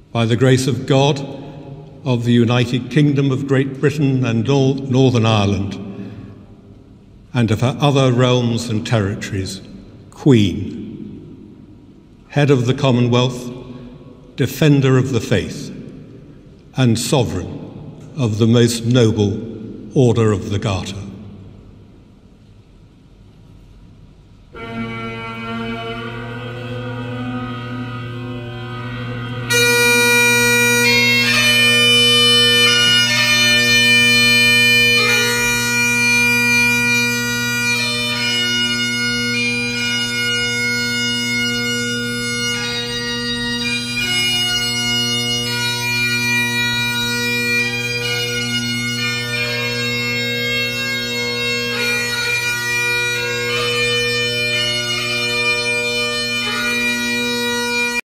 By the grace of God, of the United Kingdom of Great Britain and Northern Ireland, and of her other realms and territories, Queen, Head of the Commonwealth, Defender of the Faith, and Sovereign of the Most Noble Order of the Garter.